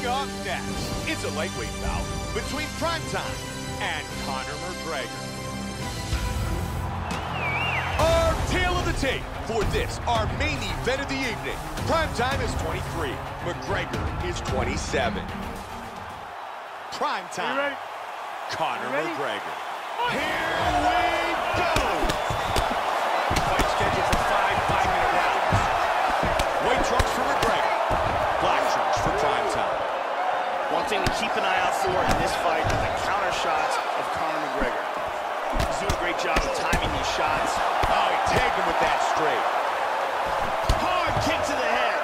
Up next, it's a lightweight bout between Primetime and Conor McGregor. Our tale of the tape for this, our main event of the evening. Primetime is 23, McGregor is 27. Primetime, Conor McGregor. Here we go! Fight scheduled for 5-minute rounds. White trunks for McGregor, black trunks for Primetime. One thing to keep an eye out for in this fight are the counter shots of Conor McGregor. He's doing a great job of timing these shots. Oh, he tagged him with that straight. Hard kick to the head.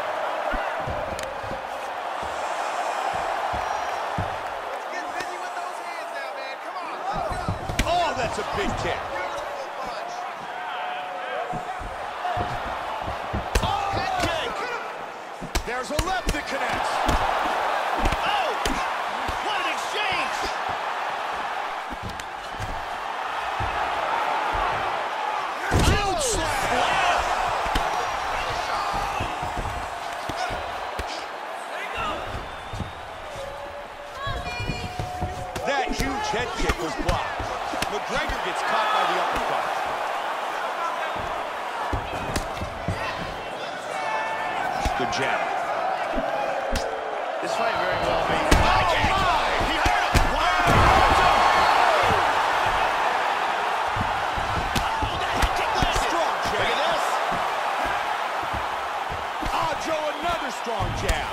Get busy with those hands now, man. Come on, let's go. Oh, that's a big kick. Beautiful punch. Oh, head kick. There's a left that connects. Oh, what an exchange. Huge slap. That huge head kick was blocked. McGregor gets caught by the uppercut. The jab. This fight very well made. Oh, my! He hurt him! Wow! Oh, that head kick landed. Strong jab. Look at this. Oh, Joe, another strong jab.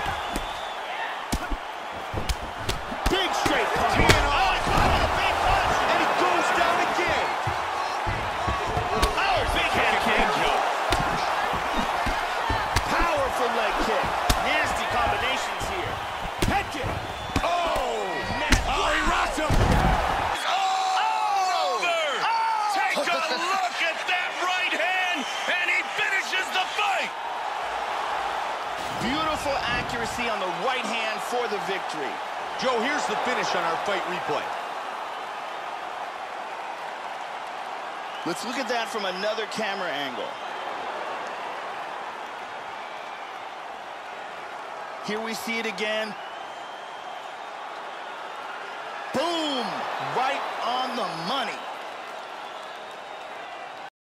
Big straight punch. Oh, he caught with a big punch. And he goes down again. Oh, big head kick. Powerful leg kick. Nasty combinations here. Head kick. Oh! Man, Oh, he rocked him. Oh! Take a look at that right hand, and he finishes the fight. Beautiful accuracy on the right hand for the victory. Joe, here's the finish on our fight replay. Let's look at that from another camera angle. Here we see it again.